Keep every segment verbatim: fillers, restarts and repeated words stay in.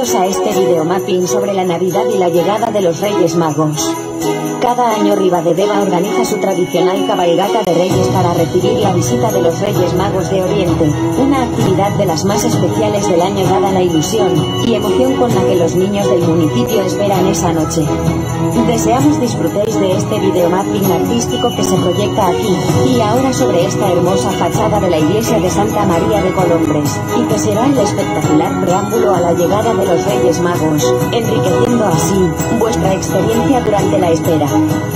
Bienvenidos a este videomapping sobre la Navidad y la llegada de los Reyes Magos. Cada año Ribadedeva organiza su tradicional cabalgata de Reyes para recibir la visita de los Reyes Magos de Oriente, una actividad de las más especiales del año dada la ilusión y emoción con la que los niños del municipio esperan esa noche. Deseamos disfrutéis de este videomapping artístico que se proyecta aquí y ahora sobre esta hermosa fachada de la iglesia de Santa María de Colombres, y que será el espectacular preámbulo a la llegada de los Reyes Magos, enriqueciendo así vuestra experiencia durante la espera.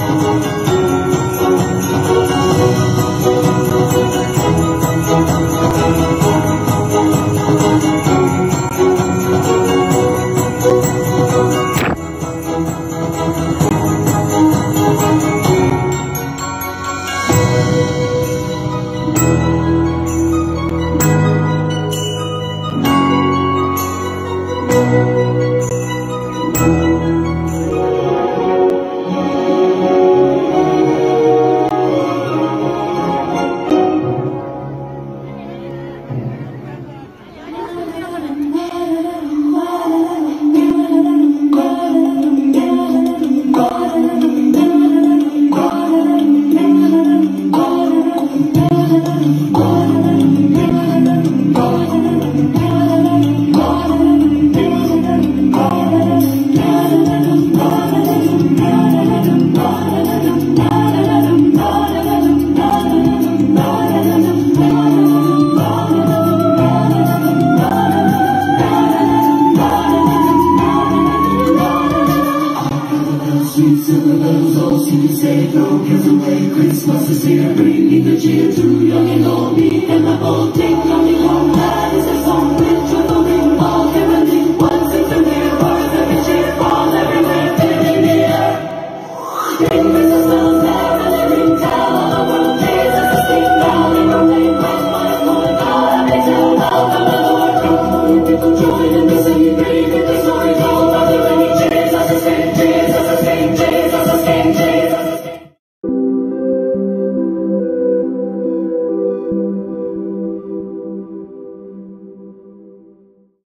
Sweet silver bells, all sweet say, throw cares away. Christmas is here, bringing the cheer to young and old. Me and my bold take coming home. That is a song with joyful ring, all heralding. One sings a mirror, bars every cheer, falls everywhere, filling the air.